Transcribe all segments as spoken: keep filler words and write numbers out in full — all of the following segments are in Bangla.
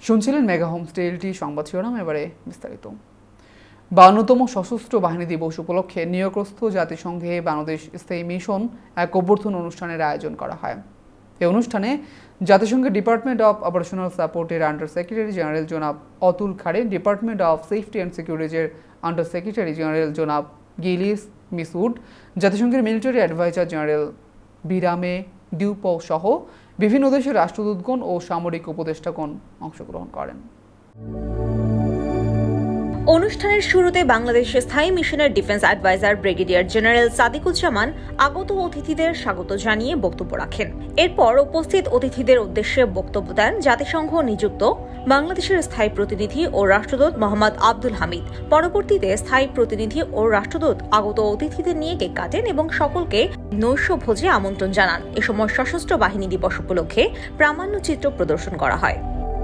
শুনছিলেন মেগা হোমস্টে এলটি সংবাদ শিরোনাম, এবারে বিস্তারিত। বায়ান্নতম সশস্ত্র বাহিনী দিবস উপলক্ষে নিয়োগস্থ জাতিসংঘে বাংলাদেশ স্থায়ী মিশন এক অভ্যর্থনা অনুষ্ঠানের আয়োজন করা হয়। এই অনুষ্ঠানে জাতিসংঘের ডিপার্টমেন্ট অফ অপারেশনাল সাপোর্টের আন্ডার সেক্রেটারি জেনারেল জনাব Atul Khare, department of safety and সিকিউরিটির আন্ডার সেক্রেটারি জেনারেল জনাব গিলিস মিসউড, জাতিসংঘের military adviser general Birame Diop সহ বিভিন্ন দেশের রাষ্ট্রদূতগণ ও সামরিক উপদেষ্টাগণ অংশগ্রহণ করেন। অনুষ্ঠানের শুরুতে বাংলাদেশের স্থায়ী মিশনের defence adviser brigadier general Sadikuzzaman আগত অতিথিদের স্বাগত জানিয়ে বক্তব্য রাখেন। এরপর উপস্থিত অতিথিদের উদ্দেশ্যে বক্তব্য দেন জাতিসংঘ নিযুক্ত বাংলাদেশের স্থায়ী প্রতিনিধি ও রাষ্ট্রদূত মোহাম্মদ আব্দুল হামিদ। পরবর্তীতে স্থায়ী প্রতিনিধি ও রাষ্ট্রদূত আগত অতিথিদের নিয়ে কেক কাটেন এবং সকলকে নৈশ ভোজে আমন্ত্রণ জানান। এ সময় সশস্ত্র বাহিনী দিবস উপলক্ষে প্রামাণ্যচিত্র প্রদর্শন করা হয়।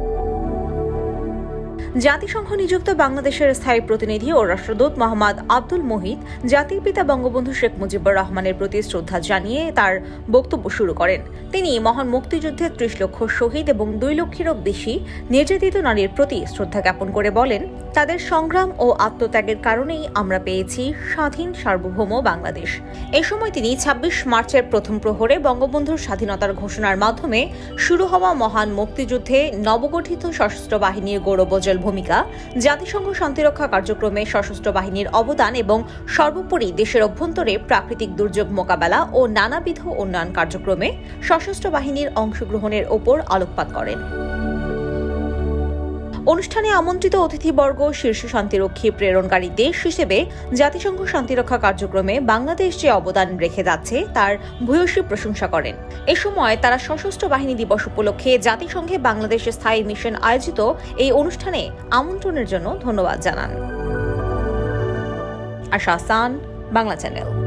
জাতিসংঘ নিযুক্ত বাংলাদেশের স্থায়ী প্রতিনিধি ও রাষ্ট্রদূত মোহাম্মদ আব্দুল মোহিত জাতির পিতা বঙ্গবন্ধু শেখ মুজিবুর রহমানের প্রতি শ্রদ্ধা জানিয়ে তার বক্তব্য শুরু করেন। তিনি মহান মুক্তিযুদ্ধে ত্রিশ লক্ষ শহীদ এবং দুই লক্ষেরও বেশি নির্যাতিত নারীর প্রতি শ্রদ্ধা জ্ঞাপন করে বলেন, তাদের সংগ্রাম ও আত্মত্যাগের কারণেই আমরা পেয়েছি স্বাধীন সার্বভৌম বাংলাদেশ। এ সময় তিনি ছাব্বিশ মার্চের প্রথম প্রহরে বঙ্গবন্ধুর স্বাধীনতার ঘোষণার মাধ্যমে শুরু হওয়া মহান মুক্তিযুদ্ধে নবগঠিত সশস্ত্র বাহিনীর গৌরবোজ্জ্বল ভূমিকা, জাতিসংঘ শান্তিরক্ষা কার্যক্রমে সশস্ত্র বাহিনীর অবদান এবং সর্বোপরি দেশের অভ্যন্তরে প্রাকৃতিক দুর্যোগ মোকাবেলা ও নানাবিধ উন্নয়ন কার্যক্রমে সশস্ত্র বাহিনীর অংশগ্রহণের ওপর আলোকপাত করেন। অনুষ্ঠানে আমন্ত্রিত অতিথিবর্গ শীর্ষ শান্তিরক্ষী প্রেরণকারী দেশ হিসেবে জাতিসংঘ শান্তিরক্ষা কার্যক্রমে বাংলাদেশ যে অবদান রেখে যাচ্ছে তার ভূয়সী প্রশংসা করেন। এ সময় তারা সশস্ত্র বাহিনী দিবস উপলক্ষে জাতিসংঘে বাংলাদেশের স্থায়ী মিশন আয়োজিত এই অনুষ্ঠানে আমন্ত্রণের জন্য ধন্যবাদ জানান। আশা হাসান, বাংলা চ্যানেল।